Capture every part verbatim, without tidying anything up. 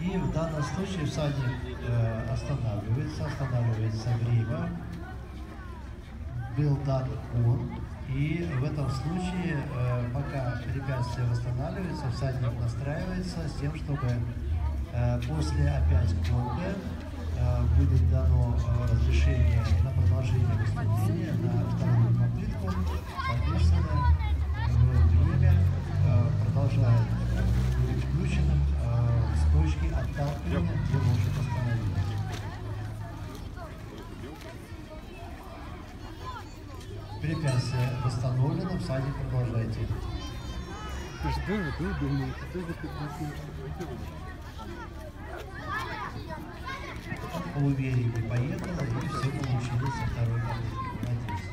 И в данном случае всадник э, останавливается, останавливается время, был дан кон, и в этом случае, э, пока препятствие восстанавливается, всадник настраивается с тем, чтобы э, после опять конга э, будет дано э, разрешение на продолжение выступления на вторую попытку, соответственно, время э, продолжает быть включенным э, с точки отталкивания, где может остановиться. Препятствие восстановлено, всадник продолжайте. Увереннее поехала, и все получилось со второй попытки. Молодец.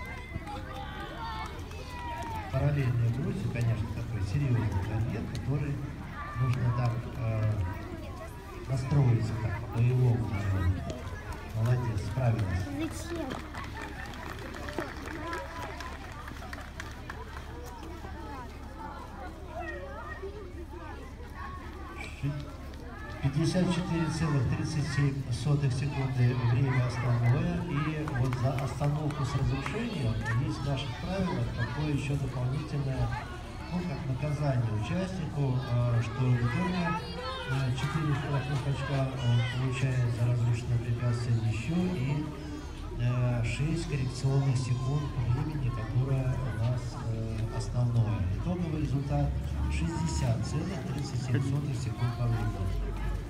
Параллельные брусья, конечно, такой серьезный предмет, который нужно так э, настроиться так, по-боевому. Молодец, справилась. пятьдесят четыре целых тридцать семь сотых секунды время основное, и вот за остановку с разрушением есть в наших правилах такое еще дополнительное, ну, как наказание участнику, что в итоге четыре штрафных очка он получает за разрушенное препятствие еще и шесть коррекционных секунд времени, которое у нас основное. Итоговый результат шестьдесят целых тридцать семь сотых секунд по времени.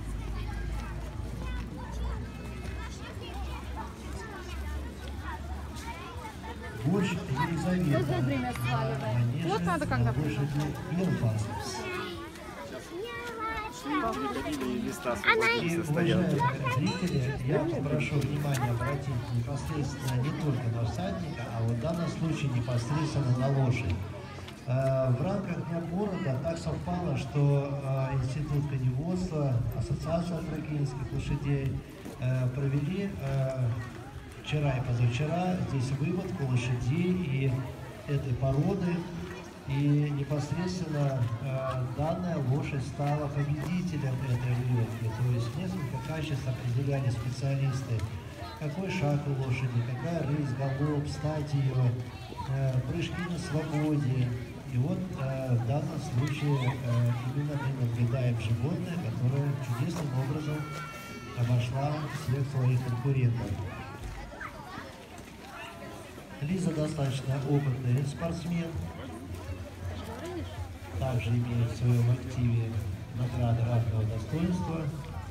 Больше Елизавета. Вот надо когда больше Белфаст. И, уважаемые зрители, я попрошу внимание обратить непосредственно не только на всадника, а вот в данном случае непосредственно на лошадь. В рамках Дня города так совпало, что Институт коневодства, Ассоциация тракийских лошадей провели вчера и позавчера здесь выводку лошадей и этой породы. И непосредственно э, данная лошадь стала победителем этой выводки. То есть несколько качеств определяли специалисты. Какой шаг у лошади, какая рысь, галоп, стать ее, э, прыжки на свободе. И вот э, в данном случае э, именно мы наблюдаем животное, которое чудесным образом обошла всех своих конкурентов. Лиза достаточно опытный спортсмен. Также имеет в своем активе награды разного достоинства.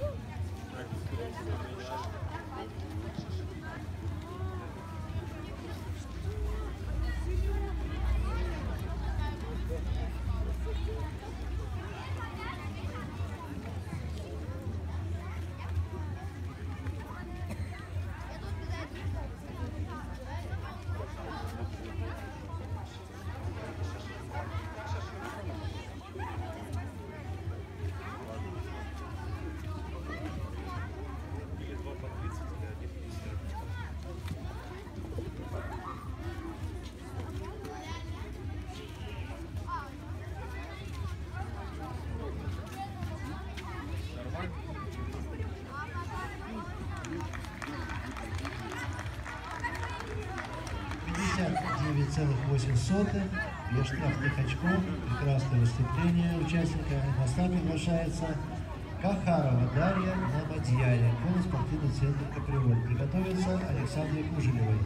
пятьдесят девять целых восемь сотых, без штрафных очков, прекрасное выступление участника. На старт приглашается Кахарова Дарья на Мадьяре, конно-спортивный центр Каприоль. Приготовиться Александре Кужелевой.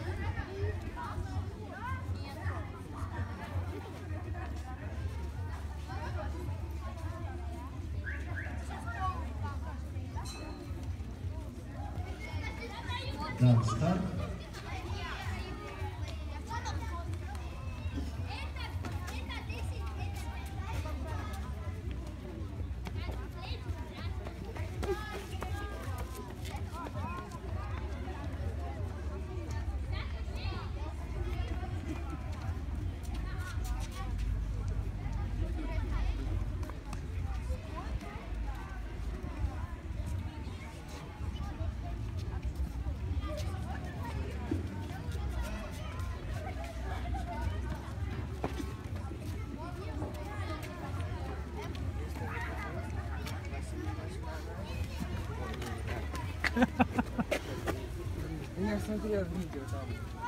Дан старт. Я смотрел видео там.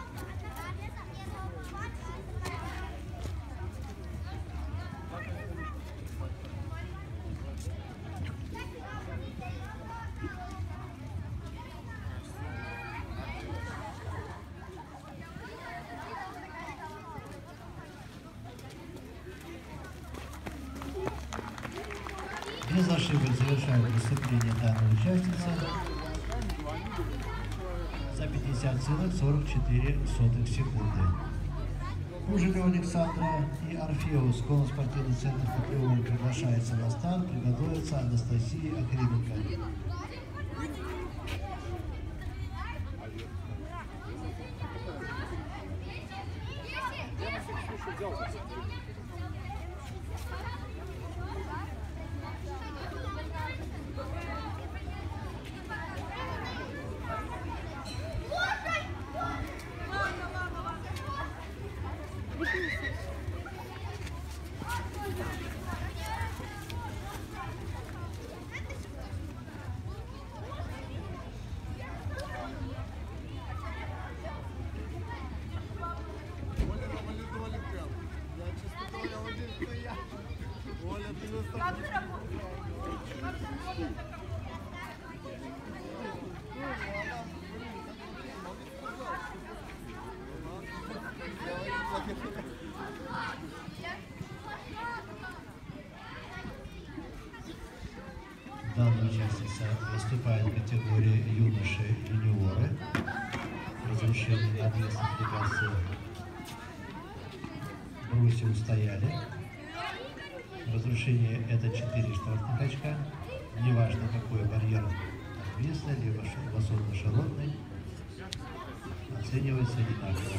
Без ошибок завершает выступление данной участницы за пятьдесят целых сорок четыре сотых секунды. Пужелева Александра и Орфеус, конно-спортивный центр «Каприоль» приглашается на старт, приготовится Анастасия Акрименко. Данная участница выступает в категории юноши-юниоры. Разрушение на ответственных препятствиях. Бруси устояли. Разрушение — это четыре штрафных очка. Неважно, какой барьер отвесный, либо высотно-широтный. Оценивается одинаково.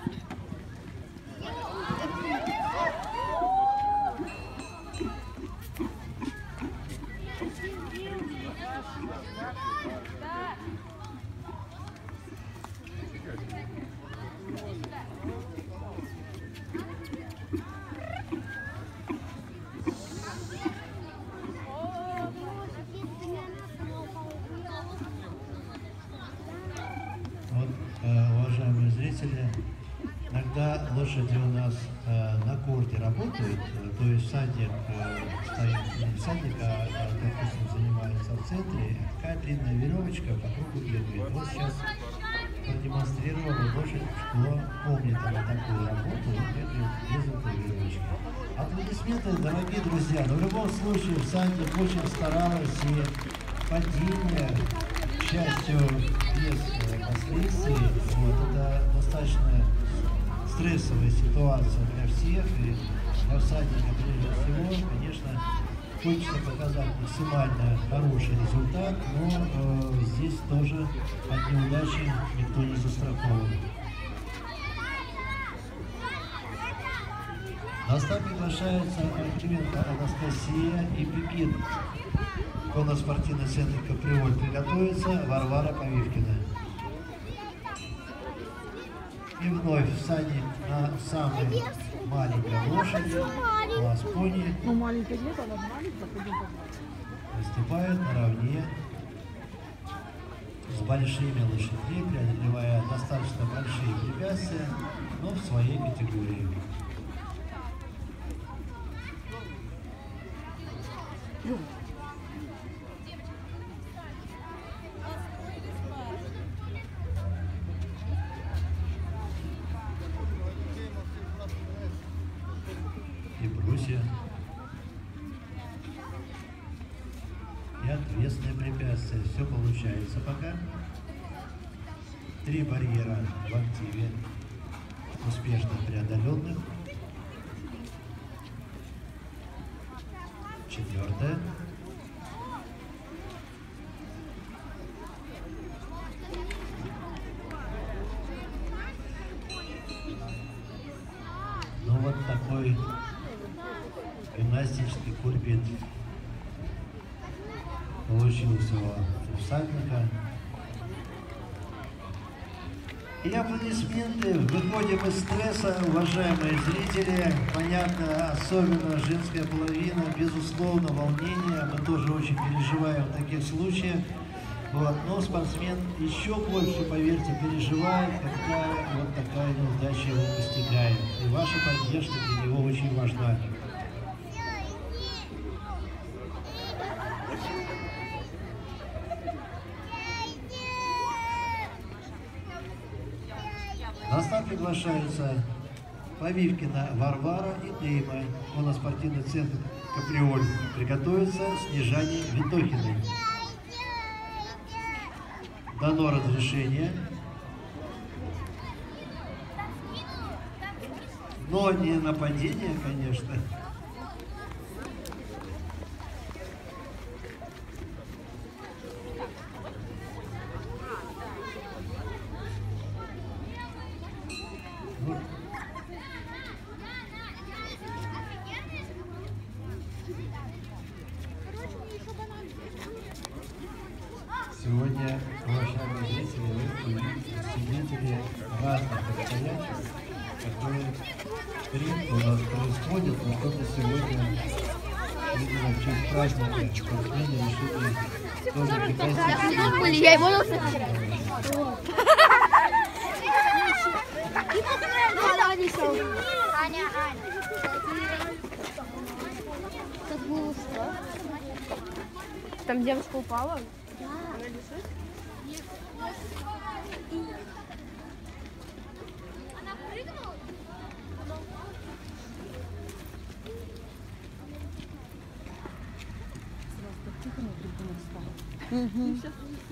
Вот, э, уважаемые зрители, иногда лошади у нас э, на корте работают, э, то есть всадник э, стоит, не всадник, а, а допустим, занимается в центре, такая длинная веревочка по кругу бегает. Вот сейчас продемонстрировала лошадь, что помнит она такую работу, бегает без этой веревочки. Аплодисменты, дорогие друзья, но в любом случае всадник очень старалась, и падение, к счастью, без последствий. Вот, это достаточно стрессовая ситуация для всех, и для всадника прежде всего. Конечно, хочется показать максимально хороший результат, но э, здесь тоже от неудачи никто не застрахован. На старт приглашается Акрименко Анастасия и Пипин. Конно-спортивный центр «Каприоль» приготовится Варвара Повивкина. И вновь всадник на самой маленькой лошади, класс пони, Ну, маленькая нет, она маленькая. выступает наравне с большими лошадьми, преодолевая достаточно большие препятствия, но в своей категории. И брусья, и ответственные препятствия. Все получается пока. Три барьера в активе, успешно преодоленных. Четвертое. Ну вот такой гимнастический кульбит получился у всадника. И аплодисменты. Выходим из стресса, уважаемые зрители. Понятно, особенно женская половина, безусловно, волнение. Мы тоже очень переживаем в таких случаях. Вот. Но спортсмен еще больше, поверьте, переживает, когда вот такая неудача его постигает. И ваша поддержка для него очень важна. На старт приглашаются Повивкина Варвара и Дейма. Моноспортивный центр «Каприоль». Приготовится Снежане Витохиной. Дано разрешение. Но не нападение, конечно. Сегодня, уважаемые зрители, вы увидите свидетели разных обстоятельств, которые редко у нас происходят, но только сегодня, видимо, в честь праздника спортсмены решили тоже прекратить. Я его научила. Аня, Аня. Там девушка упала? Она прыгнула? Угу.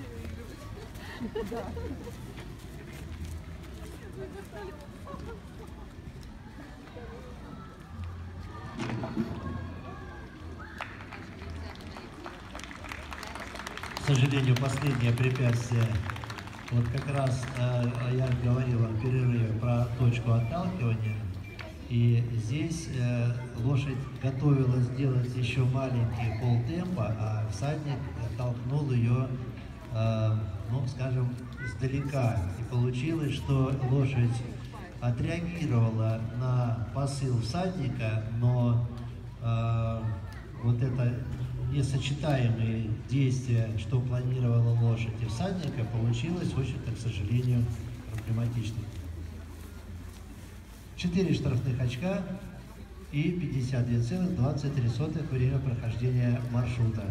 К сожалению, последнее препятствие, вот как раз э, я говорил в перерыве про точку отталкивания, и здесь э, лошадь готовилась сделать еще маленький полтемпа, а всадник толкнул ее, э, ну, скажем, издалека. И получилось, что лошадь отреагировала на посыл всадника, но э, вот это несочетаемые действия, что планировала лошадь и всадника, получилось очень-то, к сожалению, проблематично. четыре штрафных очка и пятьдесят две целых двадцать три сотых время прохождения маршрута.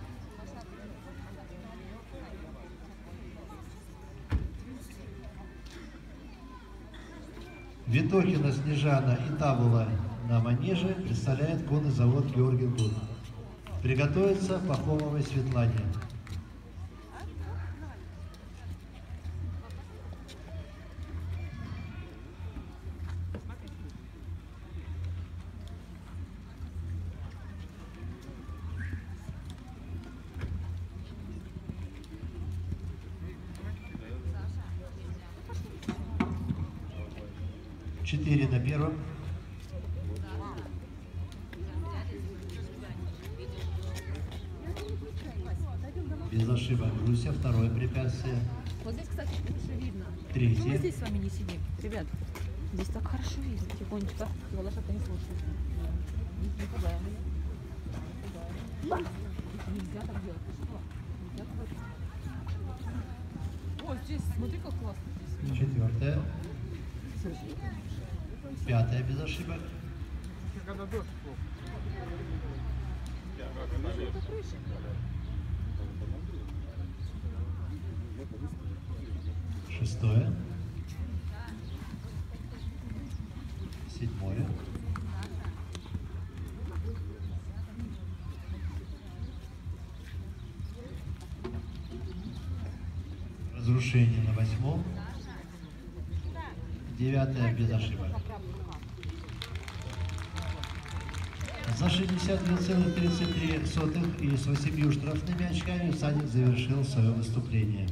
Витохина Снежана и Табула на манеже представляет конный завод Георгий Гуд. Приготовиться Пахомовой Светлане. Четыре на первом. Без ошибок Руся, второе препятствие. Вот здесь, кстати, хорошо видно. Третье. Мы здесь с вами не сидим. Ребят, здесь так хорошо видно. Тихонечко так, его лошадка не слушает. Не пугаем. Не пугаем. Нельзя так делать. Ты что? Нельзя так делать. О, здесь, смотри, как классно здесь. Четвертое. Пятое без ошибок. Когда дождь плохо. Шестое. Седьмое. Разрушение на восьмом. Девятое без ошибок. За шестьдесят две целых тридцать три сотых и с восемью штрафными очками всадник завершил свое выступление.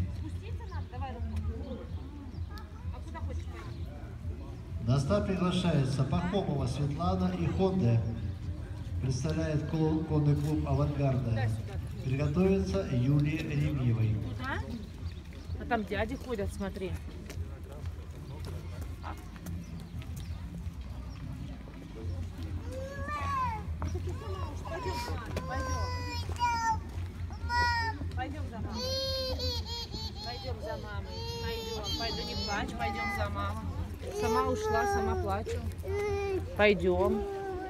На старт приглашается Пахомова Светлана и Хонда. Представляет конный клуб «Авангарда». Приготовится Юлии Ремьевой. А? А там дяди ходят, смотри. Пойдем за мной. мамой. Пойдем, пойду, не плачь, пойдем за мамой. Сама ушла, сама плачу. Пойдем.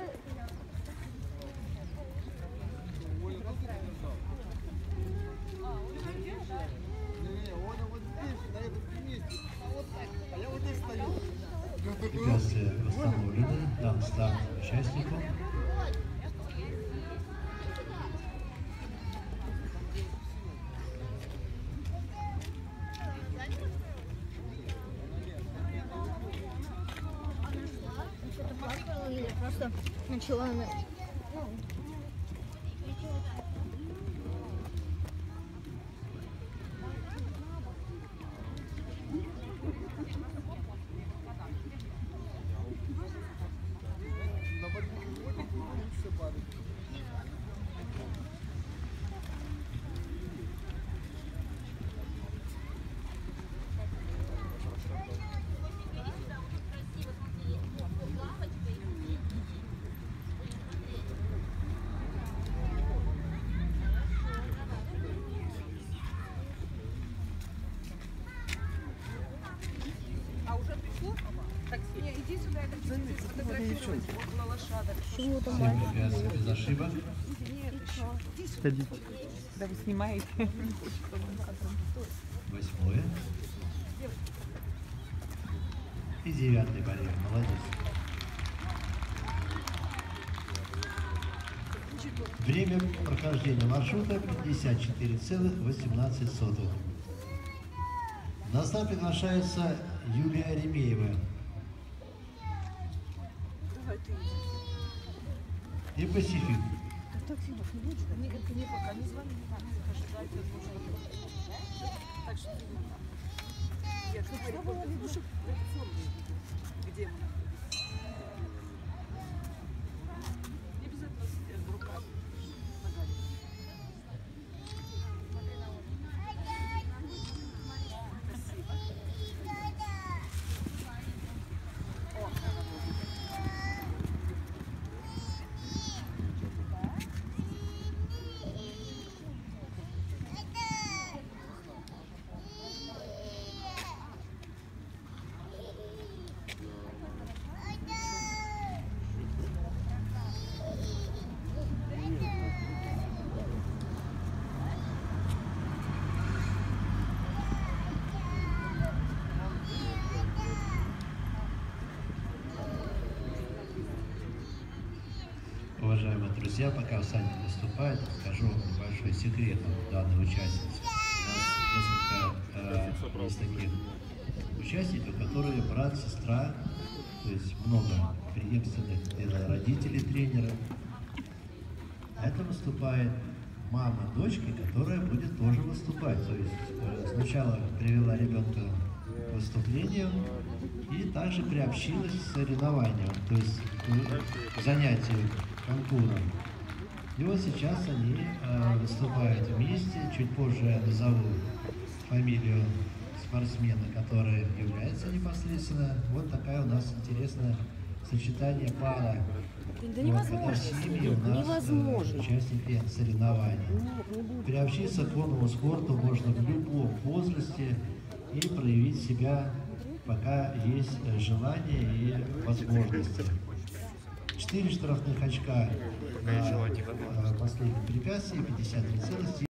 Препятствия восстановлены. Дан старт участнику. Или просто начала она. Чего там Семь препятствий без ошибок. Да вы снимаете. Восьмое. И девятый барьер. Молодец. Время прохождения маршрута пятьдесят четыре целых восемнадцать сотых. На старт приглашается Юлия Ремеева. И Пасифик. Мне пока не звони, ожидайте, так что я говорю, где мы? Не обязательно сидеть в руках. Уважаемые друзья, пока всадник выступает, скажу вам небольшой секрет данной участницы. У нас несколько э, есть таких участников, которые брат, сестра, то есть много преемственных это родителей тренера. А это выступает мама дочки, которая будет тоже выступать. То есть э, сначала привела ребенка к выступлению и также приобщилась к соревнованиям, то есть к занятию конкуром. И вот сейчас они э, выступают вместе. Чуть позже я назову фамилию спортсмена, который является непосредственно. Вот такая у нас интересная сочетание пара. Да Вот, невозможно. когда в семье у нас Невозможно. э, участники соревнований. Приобщиться к конному спорту можно в любом возрасте и проявить себя, пока есть э, желание и возможности. Четыре штрафных очка на э, последнем препятствии, пятьдесят три целых